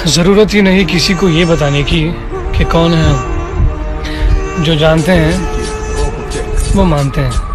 ज़रूरत ही नहीं किसी को ये बताने की कि कौन है हम। जो जानते हैं वो मानते हैं।